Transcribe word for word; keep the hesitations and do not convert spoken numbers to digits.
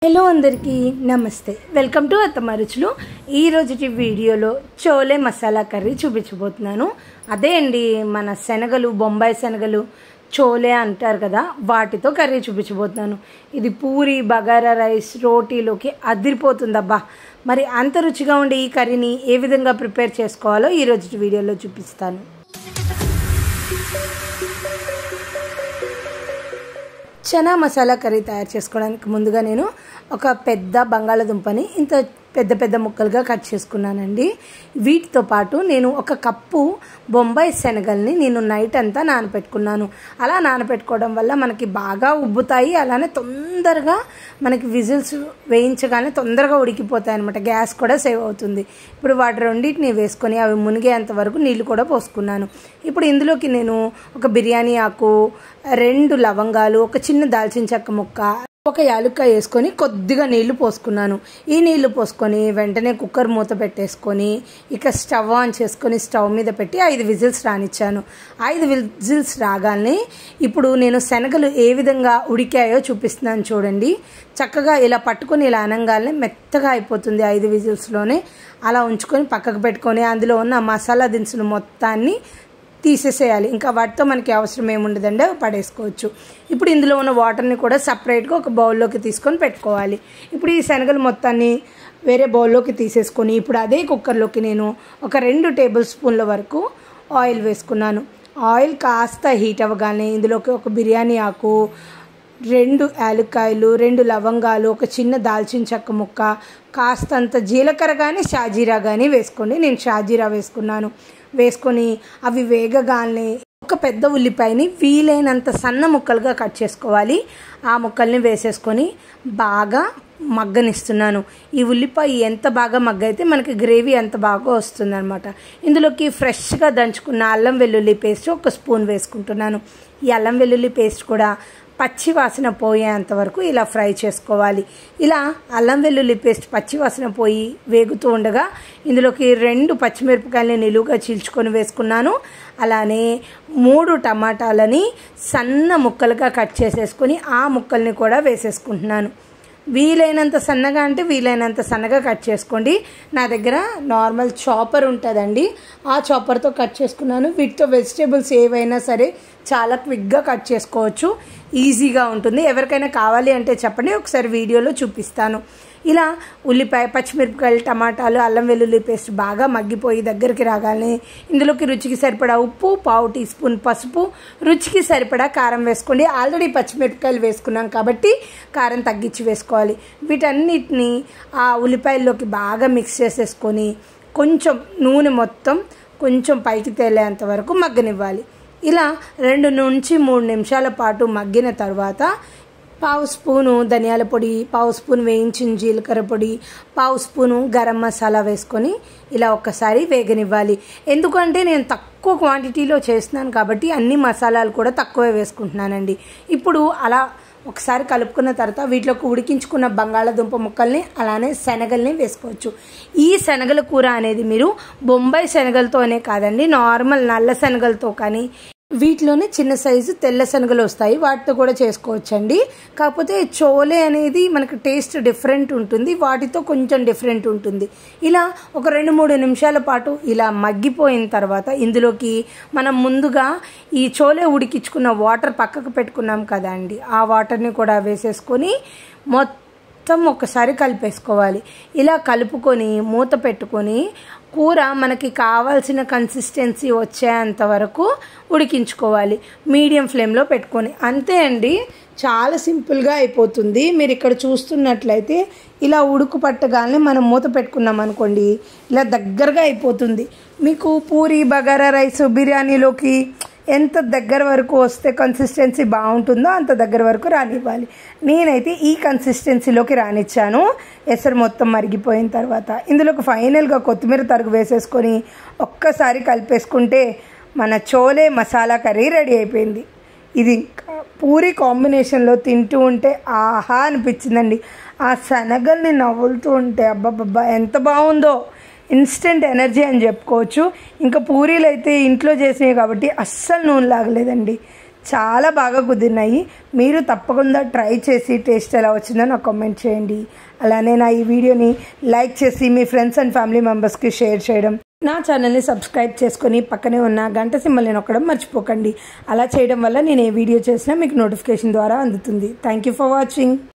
Hello అందరికీ నమస్తే, welcome to అత్తమ్మ రుచులు. ఈ రోజుటి వీడియోలో చోలే మసాలా కర్రీ చూపించబోతున్నాను. అదే అండి మన శనగలు, బొంబాయి శనగలు చోలే అంటారు కదా, వాటితో కర్రీ చూపించబోతున్నాను. ఇది పూరి, బగారా రైస్, రోటీలోకి అదిరిపోతుందబ్బా. మరి అంత రుచిగా ఉండే ఈ కర్రీని ఏ విధంగా ప్రిపేర్ చేసుకోవాలో ఈ రోజుటి వీడియోలో చూపిస్తాను. చనా మసాలా కర్రీ తయారు చేసుకోవడానికి ముందుగా నేను ఒక పెద్ద బంగాళదుంపని ఇంత పెద్ద పెద్ద ముక్కలుగా కట్ చేసుకున్నానండి. వీటితో పాటు నేను ఒక కప్పు బొంబాయి శనగల్ని నేను నైట్ అంతా నానపెట్టుకున్నాను. అలా నానపెట్టుకోవడం వల్ల మనకి బాగా ఉబ్బుతాయి, అలానే తొందరగా మనకి విజిల్స్ వేయించగానే తొందరగా ఉడికిపోతాయి అనమాట. గ్యాస్ కూడా సేవ్ అవుతుంది. ఇప్పుడు వాటి రెండింటిని వేసుకొని అవి మునిగేంత వరకు నీళ్ళు కూడా పోసుకున్నాను. ఇప్పుడు ఇందులోకి నేను ఒక బిర్యానీ ఆకు, రెండు లవంగాలు, ఒక చిన్న దాల్చిన చెక్క ముక్క, ఒక యాలుక్కాయ వేసుకొని కొద్దిగా నీళ్లు పోసుకున్నాను. ఈ నీళ్లు పోసుకొని వెంటనే కుక్కర్ మూత పెట్టేసుకొని ఇక స్టవ్ ఆన్ చేసుకొని స్టవ్ మీద పెట్టి ఐదు విజిల్స్ రానిచ్చాను. ఐదు విజిల్స్ రాగానే ఇప్పుడు నేను శనగలు ఏ విధంగా ఉడికాయో చూపిస్తున్నాను చూడండి. చక్కగా ఇలా పట్టుకొని ఇలా అనంగానే మెత్తగా అయిపోతుంది ఐదు విజిల్స్లోనే. అలా ఉంచుకొని పక్కకు పెట్టుకొని అందులో ఉన్న మసాలా దినుసులు మొత్తాన్ని తీసేసేయాలి. ఇంకా వాటితో మనకి అవసరం ఏముండదండి, పడేసుకోవచ్చు. ఇప్పుడు ఇందులో ఉన్న వాటర్ని కూడా సపరేట్గా ఒక బౌల్లోకి తీసుకొని పెట్టుకోవాలి. ఇప్పుడు ఈ శనగలు మొత్తాన్ని వేరే బౌల్లోకి తీసేసుకొని ఇప్పుడు అదే కుక్కర్లోకి నేను ఒక రెండు టేబుల్ స్పూన్ల వరకు ఆయిల్ వేసుకున్నాను. ఆయిల్ కాస్త హీట్ అవ్వగానే ఇందులోకి ఒక బిర్యానీ ఆకు, రెండు యాలక్కాయలు, రెండు లవంగాలు, ఒక చిన్న దాల్చిన చెక్క ముక్క, కాస్తంత జీలకర్ర కానీ షాజీరా కానీ వేసుకోండి. నేను షాజీరా వేసుకున్నాను. వేసుకొని అవి వేగగానే ఒక పెద్ద ఉల్లిపాయని వీలైనంత సన్న ముక్కలుగా కట్ చేసుకోవాలి. ఆ ముక్కల్ని వేసేసుకొని బాగా మగ్గనిస్తున్నాను. ఈ ఉల్లిపాయ ఎంత బాగా మగ్గైతే మనకి గ్రేవీ ఎంత బాగా వస్తుంది అనమాట. ఇందులోకి ఫ్రెష్గా దంచుకున్న అల్లం వెల్లుల్లి పేస్ట్ ఒక స్పూన్ వేసుకుంటున్నాను. ఈ అల్లం వెల్లుల్లి పేస్ట్ కూడా పచ్చి వాసన పోయేంత వరకు ఇలా ఫ్రై చేసుకోవాలి. ఇలా అల్లం వెల్లుల్లి పేస్ట్ పచ్చి వాసన పోయి వేగుతూ ఉండగా ఇందులోకి రెండు పచ్చిమిరపకాయలని నిలువుగా చీల్చుకొని వేసుకున్నాను. అలానే మూడు టమాటాలని సన్న ముక్కలుగా కట్ చేసేసుకొని ఆ ముక్కల్ని కూడా వేసేసుకుంటున్నాను. వీలైనంత సన్నగా అంటే వీలైనంత సన్నగా కట్ చేసుకోండి. నా దగ్గర నార్మల్ చాపర్ ఉంటుందండి, ఆ చాపర్తో కట్ చేసుకున్నాను. వీటితో వెజిటేబుల్స్ ఏవైనా సరే చాలా క్విక్గా కట్ చేసుకోవచ్చు, ఈజీగా ఉంటుంది. ఎవరికైనా కావాలి అంటే చెప్పండి, ఒకసారి వీడియోలో చూపిస్తాను. ఇలా ఉల్లిపాయ, పచ్చిమిరపకాయలు, టమాటాలు, అల్లం వెల్లుల్లి పేస్ట్ బాగా మగ్గిపోయి దగ్గరికి రాగానే ఇందులోకి రుచికి సరిపడా ఉప్పు, పావు టీ స్పూన్ పసుపు, రుచికి సరిపడా కారం వేసుకోండి. ఆల్రెడీ పచ్చిమిరపకాయలు వేసుకున్నాం కాబట్టి కారం తగ్గించి వేసుకోవాలి. వీటన్నిటిని ఆ ఉల్లిపాయల్లోకి బాగా మిక్స్ చేసేసుకొని కొంచెం నూనె మొత్తం కొంచెం పైకి తేలేంత వరకు మగ్గనివ్వాలి. ఇలా రెండు నుంచి మూడు నిమిషాల పాటు మగ్గిన తర్వాత పావు స్పూను ధనియాల పొడి, పావు స్పూన్ వేయించిన జీలకర్ర పొడి, పావు స్పూను గరం మసాలా వేసుకొని ఇలా ఒక్కసారి వేగనివ్వాలి. ఎందుకంటే నేను తక్కువ క్వాంటిటీలో చేస్తున్నాను కాబట్టి అన్ని మసాలాలు కూడా తక్కువే వేసుకుంటున్నానండి. ఇప్పుడు అలా ఒకసారి కలుపుకున్న తర్వాత వీటిలోకి ఉడికించుకున్న బంగాళాదుంప ముక్కల్ని అలానే శనగల్ని వేసుకోవచ్చు. ఈ శనగల కూర అనేది మీరు బొంబాయి శనగలతోనే కాదండి, నార్మల్ నల్ల శనగలతో కానీ, వీటిలోనే చిన్న సైజు తెల్ల శనగలు వస్తాయి, వాటితో కూడా చేసుకోవచ్చండి. కాకపోతే చోలే అనేది మనకు టేస్ట్ డిఫరెంట్ ఉంటుంది, వాటితో కొంచెం డిఫరెంట్ ఉంటుంది. ఇలా ఒక రెండు మూడు నిమిషాల పాటు ఇలా మగ్గిపోయిన తర్వాత ఇందులోకి మనం ముందుగా ఈ చోలే ఉడికించుకున్న వాటర్ పక్కకు పెట్టుకున్నాం కదా అండి, ఆ వాటర్ని కూడా వేసేసుకొని మొత్తం ఒకసారి కలిపేసుకోవాలి. ఇలా కలుపుకొని మూత పెట్టుకొని కూర మనకి కావాల్సిన కన్సిస్టెన్సీ వచ్చేంత వరకు ఉడికించుకోవాలి మీడియం ఫ్లేమ్లో పెట్టుకొని. అంతే అండి, చాలా సింపుల్గా అయిపోతుంది. మీరు ఇక్కడ చూస్తున్నట్లయితే ఇలా ఉడుకు పట్టగానే మనం మూత పెట్టుకున్నాం అనుకోండి, ఇలా దగ్గరగా అయిపోతుంది. మీకు పూరి, బగారా రైస్, బిర్యానీలోకి ఎంత దగ్గర వరకు వస్తే కన్సిస్టెన్సీ బాగుంటుందో అంత దగ్గర వరకు రానివ్వాలి. నేనైతే ఈ కన్సిస్టెన్సీలోకి రానిచ్చాను. ఎసరు మొత్తం మరిగిపోయిన తర్వాత ఇందులోకి ఫైనల్గా కొత్తిమీర తరుగు వేసేసుకొని ఒక్కసారి కలిపేసుకుంటే మన చోలే మసాలా కర్రీ రెడీ అయిపోయింది. ఇది పూరి కాంబినేషన్లో తింటూ ఉంటే ఆహా అనిపించిందండి. ఆ శనగల్ని నవ్వులుతూ ఉంటే అబ్బబ్బబ్బా ఎంత బాగుందో. ఇన్స్టెంట్ ఎనర్జీ అని చెప్పుకోవచ్చు. ఇంకా పూరీలు అయితే ఇంట్లో చేసినవి కాబట్టి అస్సలు నూనె లాగలేదండి, చాలా బాగా కుదిరినాయి. మీరు తప్పకుండా ట్రై చేసి టేస్ట్ ఎలా వచ్చిందో నాకు కామెంట్ చేయండి. అలానే నా ఈ వీడియోని లైక్ చేసి మీ ఫ్రెండ్స్ అండ్ ఫ్యామిలీ మెంబర్స్కి షేర్ చేయడం, నా ఛానల్ని సబ్స్క్రైబ్ చేసుకొని పక్కనే ఉన్న గంట సింబల్ని నొక్కడం మర్చిపోకండి. అలా చేయడం వల్ల నేను ఏ వీడియో చేసినా మీకు నోటిఫికేషన్ ద్వారా అందుతుంది. Thank you for watching.